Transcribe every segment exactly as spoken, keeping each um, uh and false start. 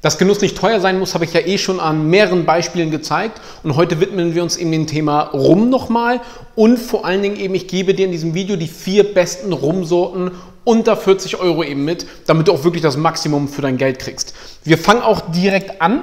Dass Genuss nicht teuer sein muss, habe ich ja eh schon an mehreren Beispielen gezeigt. Und heute widmen wir uns eben dem Thema Rum nochmal. Und vor allen Dingen eben, ich gebe dir in diesem Video die vier besten Rumsorten unter vierzig Euro eben mit, damit du auch wirklich das Maximum für dein Geld kriegst. Wir fangen auch direkt an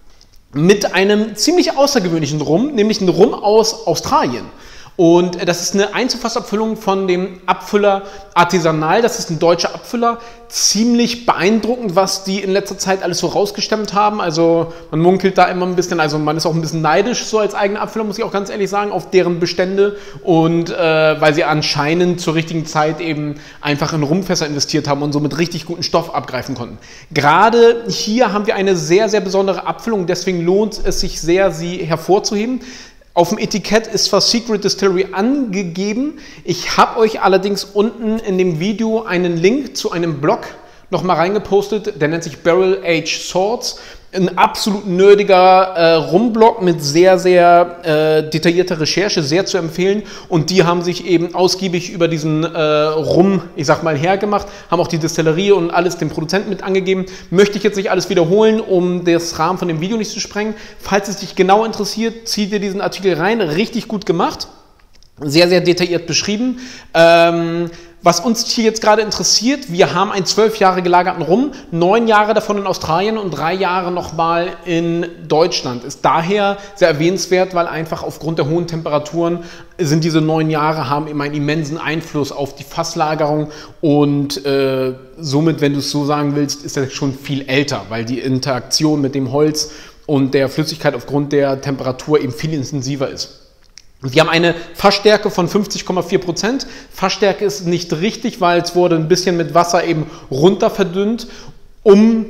mit einem ziemlich außergewöhnlichen Rum, nämlich einem Rum aus Australien. Und das ist eine Einzelfassabfüllung von dem Abfüller Artisanal. Das ist ein deutscher Abfüller. Ziemlich beeindruckend, was die in letzter Zeit alles so rausgestemmt haben. Also man munkelt da immer ein bisschen, also man ist auch ein bisschen neidisch so als eigener Abfüller, muss ich auch ganz ehrlich sagen, auf deren Bestände. Und äh, weil sie anscheinend zur richtigen Zeit eben einfach in Rumfässer investiert haben und somit richtig guten Stoff abgreifen konnten. Gerade hier haben wir eine sehr, sehr besondere Abfüllung. Deswegen lohnt es sich sehr, sie hervorzuheben. Auf dem Etikett ist zwar Secret Distillery angegeben, ich habe euch allerdings unten in dem Video einen Link zu einem Blog nochmal reingepostet, der nennt sich Barrel Age Swords. Ein absolut nerdiger äh, Rumblog mit sehr, sehr äh, detaillierter Recherche, sehr zu empfehlen. Und die haben sich eben ausgiebig über diesen äh, Rum, ich sag mal, hergemacht, haben auch die Destillerie und alles dem Produzenten mit angegeben. Möchte ich jetzt nicht alles wiederholen, um das Rahmen von dem Video nicht zu sprengen. Falls es dich genau interessiert, zieh dir diesen Artikel rein. Richtig gut gemacht. Sehr, sehr detailliert beschrieben. Ähm, Was uns hier jetzt gerade interessiert, wir haben einen zwölf Jahre gelagerten Rum, neun Jahre davon in Australien und drei Jahre nochmal in Deutschland. Ist daher sehr erwähnenswert, weil einfach aufgrund der hohen Temperaturen sind diese neun Jahre, haben eben einen immensen Einfluss auf die Fasslagerung und äh, somit, wenn du es so sagen willst, ist er schon viel älter, weil die Interaktion mit dem Holz und der Flüssigkeit aufgrund der Temperatur eben viel intensiver ist. Wir haben eine Fassstärke von fünfzig Komma vier Prozent. Fassstärke ist nicht richtig, weil es wurde ein bisschen mit Wasser eben runter verdünnt, um,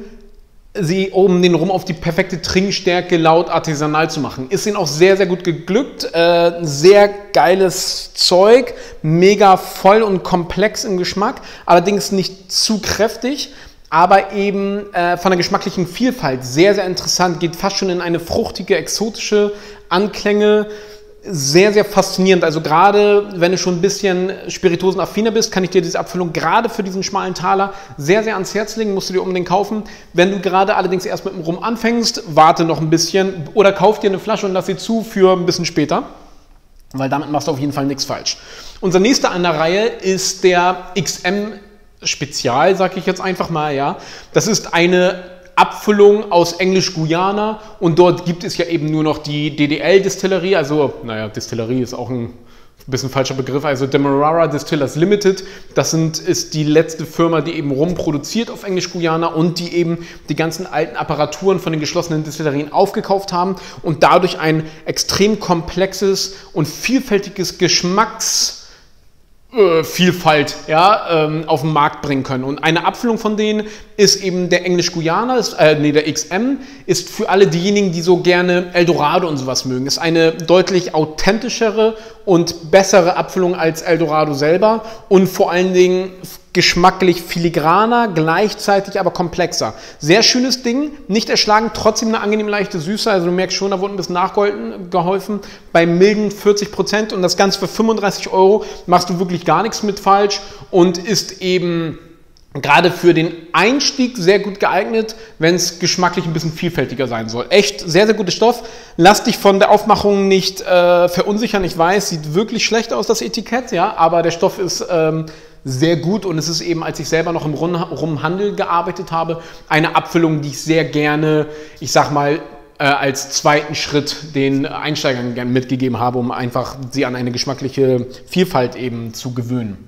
sie, um den Rum auf die perfekte Trinkstärke laut Artisanal zu machen. Ist ihnen auch sehr, sehr gut geglückt. Äh, sehr geiles Zeug, mega voll und komplex im Geschmack, allerdings nicht zu kräftig. Aber eben äh, von der geschmacklichen Vielfalt sehr, sehr interessant, geht fast schon in eine fruchtige, exotische Anklänge. Sehr, sehr faszinierend. Also gerade, wenn du schon ein bisschen spirituosenaffiner bist, kann ich dir diese Abfüllung gerade für diesen schmalen Taler sehr, sehr ans Herz legen. Musst du dir unbedingt kaufen. Wenn du gerade allerdings erst mit dem Rum anfängst, warte noch ein bisschen oder kauf dir eine Flasche und lass sie zu für ein bisschen später, weil damit machst du auf jeden Fall nichts falsch. Unser nächster an der Reihe ist der X M Spezial, sage ich jetzt einfach mal. Ja, das ist eine Abfüllung aus Englisch-Guyana und dort gibt es ja eben nur noch die D D L-Distillerie, also, naja, Distillerie ist auch ein bisschen falscher Begriff, also Demerara Distillers Limited, das sind, ist die letzte Firma, die eben Rum produziert auf Englisch-Guyana und die eben die ganzen alten Apparaturen von den geschlossenen Distillerien aufgekauft haben und dadurch ein extrem komplexes und vielfältiges Geschmacks Vielfalt ja, ähm, auf den Markt bringen können. Und eine Abfüllung von denen ist eben der Englisch-Guyana, äh, nee, der X M, ist für alle diejenigen, die so gerne Eldorado und sowas mögen. Ist eine deutlich authentischere und bessere Abfüllung als Eldorado selber und vor allen Dingen geschmacklich filigraner, gleichzeitig aber komplexer. Sehr schönes Ding, nicht erschlagen, trotzdem eine angenehm leichte Süße, also du merkst schon, da wurde ein bisschen nachgeholfen, bei milden vierzig Prozent und das Ganze für fünfunddreißig Euro machst du wirklich gar nichts mit falsch und ist eben gerade für den Einstieg sehr gut geeignet, wenn es geschmacklich ein bisschen vielfältiger sein soll. Echt sehr, sehr guter Stoff. Lass dich von der Aufmachung nicht äh, verunsichern. Ich weiß, sieht wirklich schlecht aus, das Etikett, ja, aber der Stoff ist ähm, sehr gut und es ist eben, als ich selber noch im Rumhandel gearbeitet habe, eine Abfüllung, die ich sehr gerne, ich sag mal, äh, als zweiten Schritt den Einsteigern gerne mitgegeben habe, um einfach sie an eine geschmackliche Vielfalt eben zu gewöhnen.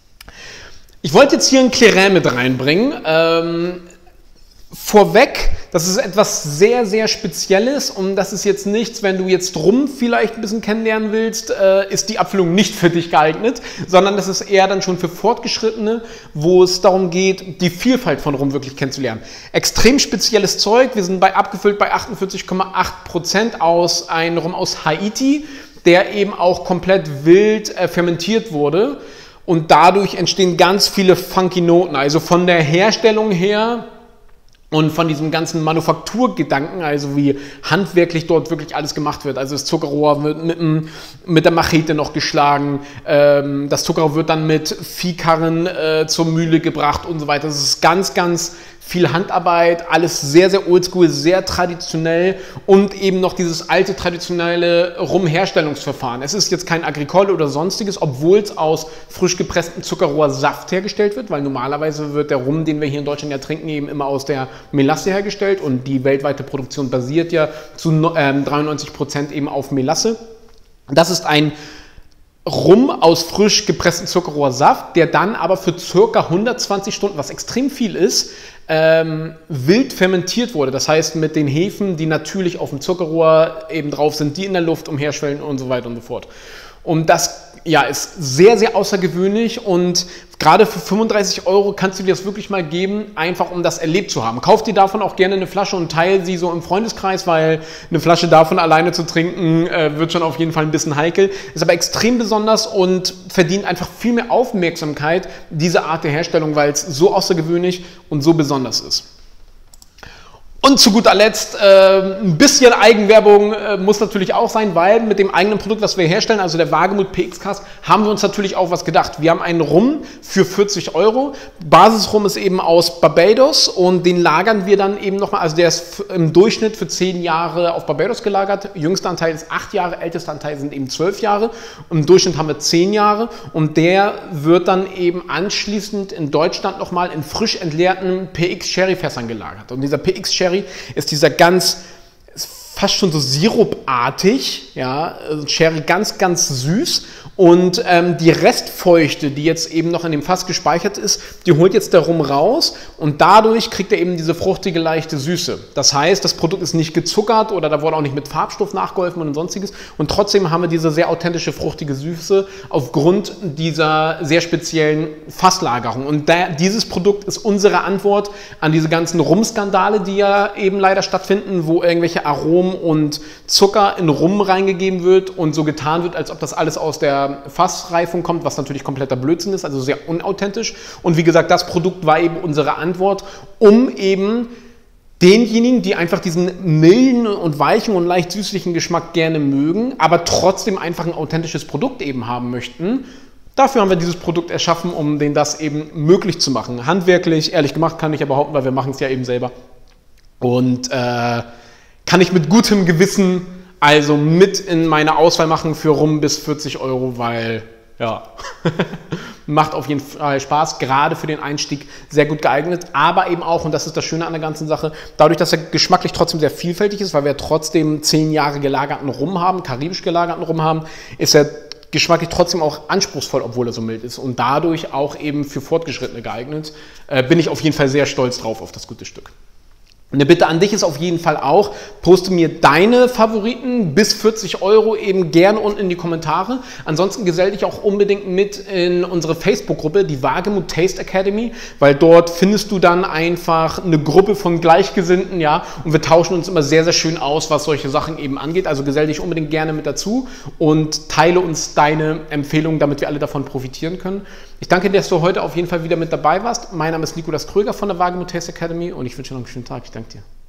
Ich wollte jetzt hier ein Clairin mit reinbringen. Ähm, vorweg, das ist etwas sehr, sehr Spezielles und das ist jetzt nichts, wenn du jetzt Rum vielleicht ein bisschen kennenlernen willst, äh, ist die Abfüllung nicht für dich geeignet, sondern das ist eher dann schon für Fortgeschrittene, wo es darum geht, die Vielfalt von Rum wirklich kennenzulernen. Extrem spezielles Zeug, wir sind bei abgefüllt bei achtundvierzig Komma acht Prozent aus einem Rum aus Haiti, der eben auch komplett wild äh, fermentiert wurde. Und dadurch entstehen ganz viele funky Noten, also von der Herstellung her und von diesem ganzen Manufakturgedanken, also wie handwerklich dort wirklich alles gemacht wird. Also das Zuckerrohr wird mit, mit der Machete noch geschlagen, ähm, das Zuckerrohr wird dann mit Viehkarren äh, zur Mühle gebracht und so weiter. Das ist ganz, ganz viel Handarbeit, alles sehr, sehr oldschool, sehr traditionell und eben noch dieses alte traditionelle Rumherstellungsverfahren. Es ist jetzt kein Agricole oder sonstiges, obwohl es aus frisch gepresstem Zuckerrohrsaft hergestellt wird, weil normalerweise wird der Rum, den wir hier in Deutschland ja trinken, eben immer aus der Melasse hergestellt und die weltweite Produktion basiert ja zu dreiundneunzig Prozent eben auf Melasse. Das ist ein Rum aus frisch gepresstem Zuckerrohrsaft, der dann aber für ca. hundertzwanzig Stunden, was extrem viel ist, ähm, wild fermentiert wurde. Das heißt mit den Hefen, die natürlich auf dem Zuckerrohr eben drauf sind, die in der Luft umherschwellen und so weiter und so fort. Und das ja, ist sehr, sehr außergewöhnlich und gerade für fünfunddreißig Euro kannst du dir das wirklich mal geben, einfach um das erlebt zu haben. Kauf dir davon auch gerne eine Flasche und teile sie so im Freundeskreis, weil eine Flasche davon alleine zu trinken, äh, wird schon auf jeden Fall ein bisschen heikel. Ist aber extrem besonders und verdient einfach viel mehr Aufmerksamkeit, diese Art der Herstellung, weil es so außergewöhnlich und so besonders ist. Und zu guter Letzt, äh, ein bisschen Eigenwerbung äh, muss natürlich auch sein, weil mit dem eigenen Produkt, was wir herstellen, also der Wagemut P X Cask, haben wir uns natürlich auch was gedacht. Wir haben einen Rum für vierzig Euro. Basisrum ist eben aus Barbados und den lagern wir dann eben nochmal, also der ist im Durchschnitt für zehn Jahre auf Barbados gelagert. Jüngster Anteil ist acht Jahre, ältester Anteil sind eben zwölf Jahre. Im Durchschnitt haben wir zehn Jahre und der wird dann eben anschließend in Deutschland nochmal in frisch entleerten P X Sherry Fässern gelagert. Und dieser P X Sherry ist dieser ganz, fast schon so sirupartig, ja, Sherry ganz, ganz süß und ähm, die Restfeuchte, die jetzt eben noch in dem Fass gespeichert ist, die holt jetzt der Rum raus und dadurch kriegt er eben diese fruchtige, leichte Süße. Das heißt, das Produkt ist nicht gezuckert oder da wurde auch nicht mit Farbstoff nachgeholfen und sonstiges und trotzdem haben wir diese sehr authentische, fruchtige Süße aufgrund dieser sehr speziellen Fasslagerung. Und da, dieses Produkt ist unsere Antwort an diese ganzen Rumskandale, die ja eben leider stattfinden, wo irgendwelche Aromen und Zucker in Rum reingegeben wird und so getan wird, als ob das alles aus der Fassreifung kommt, was natürlich kompletter Blödsinn ist, also sehr unauthentisch. Und wie gesagt, das Produkt war eben unsere Antwort, um eben denjenigen, die einfach diesen milden und weichen und leicht süßlichen Geschmack gerne mögen, aber trotzdem einfach ein authentisches Produkt eben haben möchten. Dafür haben wir dieses Produkt erschaffen, um denen das eben möglich zu machen. Handwerklich, ehrlich gemacht kann ich ja behaupten, weil wir machen es ja eben selber. Und äh, kann ich mit gutem Gewissen also mit in meine Auswahl machen für Rum bis vierzig Euro, weil ja, macht auf jeden Fall Spaß, gerade für den Einstieg sehr gut geeignet, aber eben auch, und das ist das Schöne an der ganzen Sache, dadurch, dass er geschmacklich trotzdem sehr vielfältig ist, weil wir trotzdem zehn Jahre gelagerten Rum haben, karibisch gelagerten Rum haben, ist er geschmacklich trotzdem auch anspruchsvoll, obwohl er so mild ist und dadurch auch eben für Fortgeschrittene geeignet. Äh, bin ich auf jeden Fall sehr stolz drauf auf das gute Stück. Eine Bitte an dich ist auf jeden Fall auch, poste mir deine Favoriten bis vierzig Euro eben gerne unten in die Kommentare. Ansonsten gesell dich auch unbedingt mit in unsere Facebook-Gruppe, die Wagemut Taste Academy, weil dort findest du dann einfach eine Gruppe von Gleichgesinnten, ja, und wir tauschen uns immer sehr, sehr schön aus, was solche Sachen eben angeht. Also gesell dich unbedingt gerne mit dazu und teile uns deine Empfehlungen, damit wir alle davon profitieren können. Ich danke dir, dass du heute auf jeden Fall wieder mit dabei warst. Mein Name ist Nikolas Kröger von der Wagemut Taste Academy und ich wünsche dir noch einen schönen Tag. Ich danke dir.